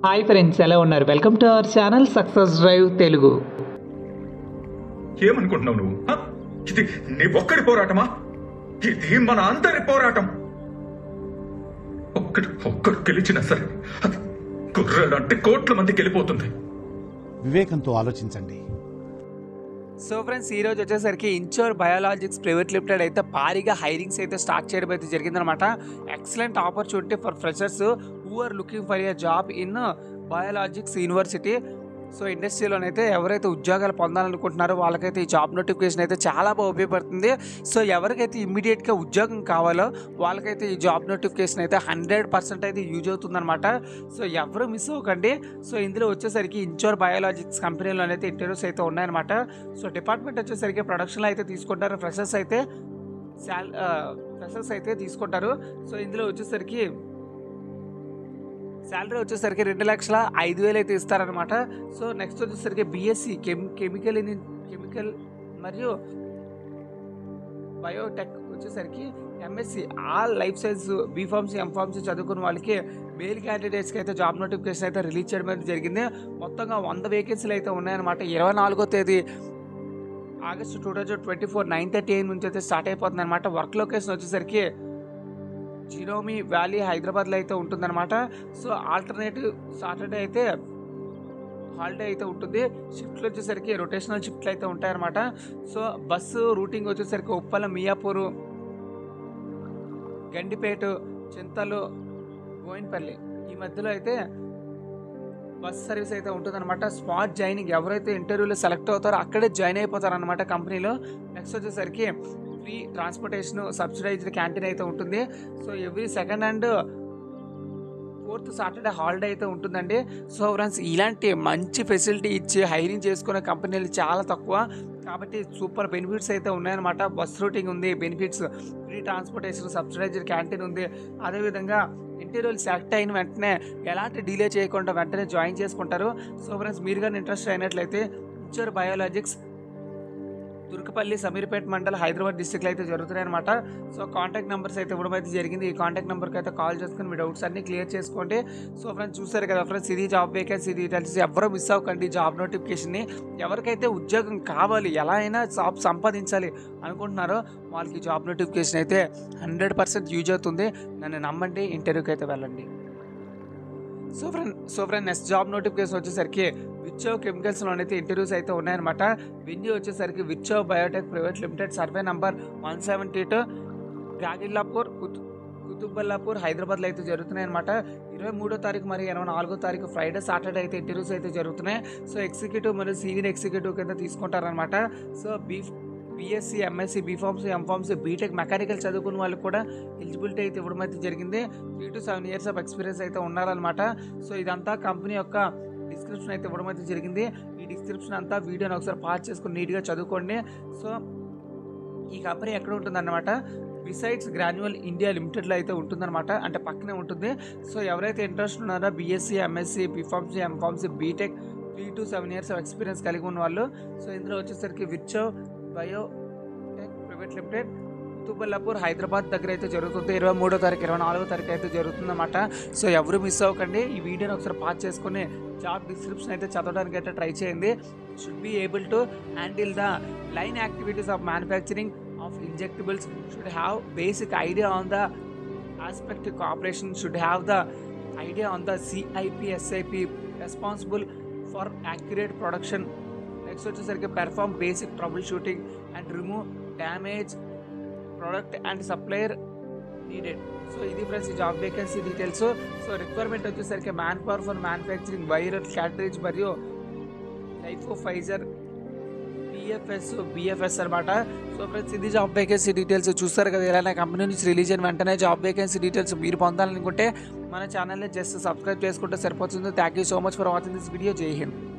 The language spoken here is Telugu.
హాయ్ ఫ్రెండ్స్, ఎలా ఉన్నారు? Welcome to our channel success drive Telugu. ఏమనుకుంటున్నావు నువ్వు? ఇది నీ ఒక్కడి పోరాటమా? ఇది మన అందరి పోరాటం. ఒక్కడు గెలిచినా సరే అది గుర్రెలంటే కోట్ల మందికి వెళ్ళిపోతుంది. వివేకంతో ఆలోచించండి. సో ఫ్రెండ్స్, ఈ రోజు వచ్చేసరికి ఇంచోర్ బయోలాజిక్స్ ప్రైవేట్ లిమిటెడ్ అయితే భారీగా హైరింగ్స్ అయితే స్టార్ట్ చేయడం అయితే జరిగిందనమాట. Excellent opportunity for freshers who are looking for a job in biologics university. So ఇండస్ట్రీలోనైతే ఎవరైతే ఉద్యోగాలు పొందాలనుకుంటున్నారో వాళ్ళకైతే ఈ జాబ్ నోటిఫికేషన్ అయితే చాలా బాగా ఉపయోగపడుతుంది. సో ఎవరికైతే ఇమ్మీడియట్గా ఉద్యోగం కావాలో వాళ్ళకైతే ఈ జాబ్ నోటిఫికేషన్ అయితే 100% అయితే యూజ్ అవుతుందన్నమాట. సో ఎవరు మిస్ అవ్వకండి. సో ఇందులో వచ్చేసరికి ఇంచోర్ బయోలాజిక్స్ కంపెనీలో అయితే ఇంటర్వ్యూస్ అయితే ఉన్నాయన్నమాట. సో డిపార్ట్మెంట్ వచ్చేసరికి ప్రొడక్షన్లో అయితే తీసుకుంటారు, ఫ్రెషర్స్ అయితే తీసుకుంటారు. సో ఇందులో వచ్చేసరికి శాలరీ వచ్చేసరికి 2,05,000 అయితే ఇస్తారనమాట. సో నెక్స్ట్ వచ్చేసరికి బీఎస్సీ కెమికల్ మరియు బయోటెక్ వచ్చేసరికి MSc all life science B pharmacy M pharmacy చదువుకున్న వాళ్ళకి మేల్ క్యాండిడేట్స్కి అయితే జాబ్ నోటిఫికేషన్ అయితే రిలీజ్ చేయడం అయితే జరిగింది. మొత్తంగా 100 వేకెన్సీలు అయితే ఉన్నాయన్నమాట. 24వ తేదీ ఆగస్టు 2024 9:30 AM నుంచి అయితే స్టార్ట్ అయిపోతుంది అనమాట. వర్క్ లొకేషన్ వచ్చేసరికి జినోమి వ్యాలీ హైదరాబాద్లో అయితే ఉంటుందన్నమాట. సో ఆల్టర్నేటివ్ సాటర్డే అయితే హాలిడే అయితే ఉంటుంది. షిఫ్ట్లు వచ్చేసరికి రొటేషనల్ షిఫ్ట్లు అయితే ఉంటాయన్నమాట. సో బస్సు రూటింగ్ వచ్చేసరికి ఉప్పల, మియాపూరు, గండిపేట, చింతలు, గోయిన్పల్లి ఈ మధ్యలో అయితే బస్ సర్వీస్ అయితే ఉంటుందన్నమాట. స్పాట్ జాయినింగ్ ఎవరైతే ఇంటర్వ్యూలో సెలెక్ట్ అవుతారో అక్కడే జాయిన్ అయిపోతారనమాట కంపెనీలో. నెక్స్ట్ వచ్చేసరికి ఫ్రీ ట్రాన్స్పోర్టేషన్, సబ్సిడైజ్డ్ క్యాంటీన్ అయితే ఉంటుంది. So every second and fourth Saturday holiday అయితే ఉంటుందండి. సో ఫ్రెండ్స్, ఇలాంటి మంచి ఫెసిలిటీ ఇచ్చి హైరింగ్ చేసుకునే కంపెనీలు చాలా తక్కువ కాబట్టి సూపర్ బెనిఫిట్స్ అయితే ఉన్నాయన్నమాట. బస్ రూటింగ్ ఉంది, benefits, free transportation, subsidised canteen ఉంది. అదేవిధంగా ఇంటర్వ్యూలు సెలెక్ట్ అయిన వెంటనే ఎలాంటి డిలే చేయకుండా వెంటనే జాయిన్ చేసుకుంటారు. సో ఫ్రెండ్స్, మీరు కానీ ఇంట్రెస్ట్ అయినట్లయితే ఇంచోర్ బయోలాజిక్స్ తుర్కపల్లి, సమీర్పేట మండల్, హైదరాబాద్ డిస్ట్రిక్ట్లో అయితే జరుగుతున్నాయి అనమాట. సో కాంటాక్ట్ నెంబర్స్ అయితే ఇవ్వడం అయితే జరిగింది. ఈ కాంటాక్ట్ నెంబర్కి అయితే కాల్ చేసుకుని మీ డౌట్స్ అన్ని క్లియర్ చేసుకోండి. సో ఫ్రెండ్స్, చూసారు కదా ఫ్రెండ్స్, ఇది జాబ్ వేకెన్సీ డీటెయిల్స్. ఎవరు మిస్ అవ్వకండి జాబ్ నోటిఫికేషన్ని. ఎవరికైతే ఉద్యోగం కావాలి, ఎలా అయినా జాబ్ సంపాదించాలి అనుకుంటున్నారో వాళ్ళకి జాబ్ నోటిఫికేషన్ అయితే 100% యూజ్ అవుతుంది. నన్ను నమ్మండి, ఇంటర్వ్యూకి అయితే వెళ్ళండి. So friend next job notification వచ్చేసరికి విర్చో కెమికల్స్లో అయితే ఇంటర్వ్యూస్ అయితే ఉన్నాయన్నమాట. వెన్యూ వచ్చేసరికి Virchow biotech private limited, survey number 172, Gagillapur, Quthbullapur, హైదరాబాద్లో అయితే జరుగుతున్నాయి అనమాట. 23వ తారీఖు మరియు 24వ తారీఖు ఫ్రైడే, సాటర్డే అయితే ఇంటర్వ్యూస్ అయితే జరుగుతున్నాయి. సో ఎగ్జిక్యూటివ్ మరియు సీనియర్ ఎగ్జిక్యూటివ్ కింద తీసుకుంటారనమాట. So BSc, MSc, B pharmacy, M pharmacy, BTech, mechanical చదువుకున్న వాళ్ళకి కూడా ఎలిజిబిలిటీ అయితే ఇవ్వడం అయితే జరిగింది. 3 to 7 years ఆఫ్ ఎక్స్పీరియన్స్ అయితే ఉన్నారనమాట. సో ఇదంతా కంపెనీ యొక్క డిస్క్రిప్షన్ అయితే ఇవ్వడం అయితే జరిగింది. ఈ డిస్క్రిప్షన్ అంతా వీడియోని ఒకసారి పాస్ చేసుకుని నీట్గా చదువుకోండి. సో ఈ కంపెనీ ఎక్కడ ఉంటుందన్నమాట, బిసైడ్స్ గ్రాన్యువల్ ఇండియా లిమిటెడ్లో అయితే ఉంటుందన్నమాట, అంటే పక్కనే ఉంటుంది. సో ఎవరైతే ఇంట్రెస్ట్ ఉన్నారో BSc, MSc, B pharmacy, M pharmacy, BTech 3 to 7 years of experience కలిగి ఉన్న వాళ్ళు. సో ఇందులో వచ్చేసరికి Virchow biotech private limited, Quthbullapur, Hyderabad దగ్గర అయితే జరుగుతుంది. 23వ తారీఖు 24వ తారీఖు అయితే జరుగుతుందన్నమాట. సో ఎవరు మిస్ అవ్వకండి. ఈ వీడియోని ఒకసారి పాస్ చేసుకుని జాబ్ డిస్క్రిప్షన్ అయితే చదవడానికి అయితే ట్రై చేయండి. Should be able to handle the line activities of manufacturing of injectables, should have basic idea on the aspect cooperation, should have the idea on the CIP, SIP, responsible for accurate production. Next వచ్చేసరికి perform basic trouble shooting and remove damage product and supplier needed. So ఇది ఫ్రెండ్స్ ఈ job vacancy details. So requirement వచ్చేసరికి man power for manufacturing viral cartridge మరియు లైఫో ఫైజర్, బిఎఫ్ఎస్ అనమాట. సో ఫ్రెండ్స్, ఇది జాబ్ వేకెన్సీ డీటెయిల్స్. చూస్తారు కదా, ఎలా కంపెనీ నుంచి రిలీజ్ అయిన వెంటనే జాబ్ వేకెన్సీ డీటెయిల్స్ మీరు పొందాలనుకుంటే మన ఛానల్ని జస్ట్ సబ్స్క్రైబ్ చేసుకుంటే సరిపోతుంది. Thank you so much for watching this video. జై హింద్.